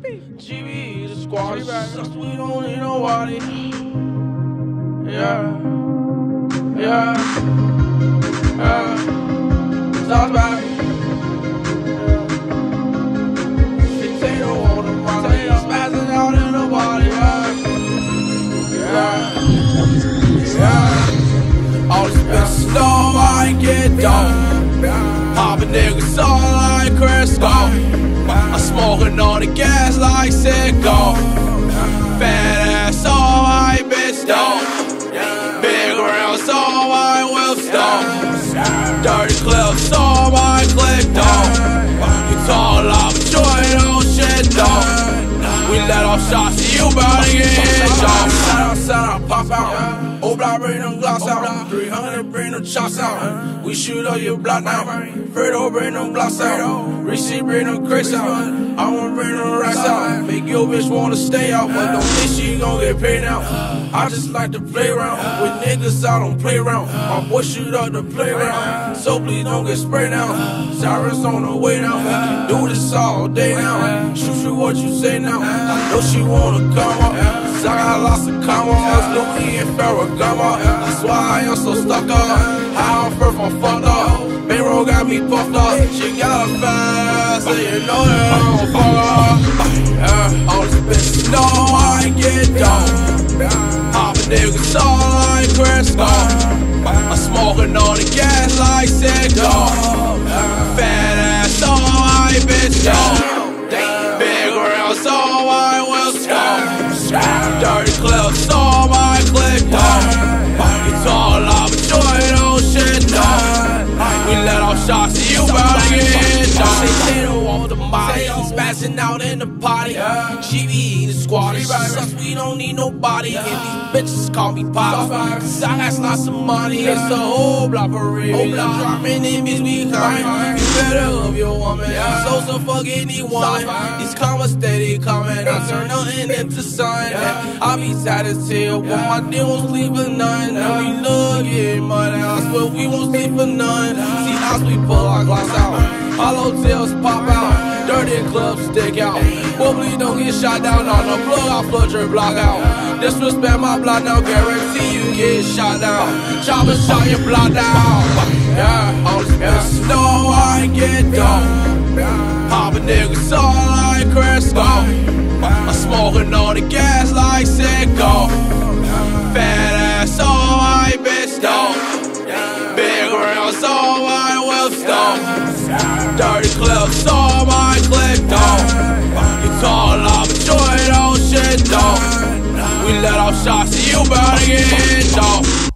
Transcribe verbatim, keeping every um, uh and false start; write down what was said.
G B, the squad sucks, we don't need nobody. Yeah, yeah, yeah. Talk about it. Potato on the body, spazzing out in the body. Yeah, yeah. All this bitch snow, I get dope. Poppin' niggas all like Crisco. I'm smoking on the gas like sicko. Fat ass, all white bitch don't. Big rounds, all white whip stone. Dirty clips, all white click don't. You tall off a joint, oh shit don't. We let off shots, you bout to get hit, y'all. Shout out, shout out, pop out. Old block, bring them glocks out. three hundred, bring them chops out. We shoot up your block now. Fredo, bring them blocks out. Receipt, bring them crates out. I wanna bring them racks out. Make your bitch wanna stay out, but don't think she gon' get paid now. I just like to play around with niggas, I don't play around. My boy shoot up the playground, so please don't get sprayed now. Sirens on the way now. We can do this all day now. Shoot you what you say now. I know she wanna come up, cause I got lots of commas. Louis and Ferragamo. That's why I am so stuck up. How I'm first, I'm fucked up. Bankroll got me puffed up. She got a fast, so you know that I'm gon' fuck up. Yeah, all this bitch know I get dope. Poppin' niggas all like Crisco. I'm smoking on the gas like sicko. Fat ass, all white bitch don't. Big rounds, all white whip stone. Dirty clips, all white click don't. You tall off a joint, oh shit don't. We let off shots, and you bout to get hit, dog. They don't want the body, spazzing out in the party. G B, the squad, sucks, we don't need nobody. And these bitches call me Pop, cause I got lots of money. It's a whole block for real. Dropping enemies, we coming. You better love your woman, so so fuck anyone. These commas steady coming, I turn nothing into sun. I be satisfied when my deal won't sleep for none. And we love getting money, I swear we won't sleep for none. See us, we pull our glass out. Hollow tails pop out. Dirty clubs stick out. Well, please don't get shot down on the plug. I'll flood your block out. Disrespect my block now, guarantee you get shot down. Chopper shot your block down. Yeah, all this bitch know I get dope. Poppin' niggas all like Crisco. I'm smoking on the gas like sicko. Fat ass, all white bitch don't. Big rounds, all white whip stone. Dirty clips, all my click don't. You tall off a joint, oh shit don't. We let off shots, and you bout to get hit, dog.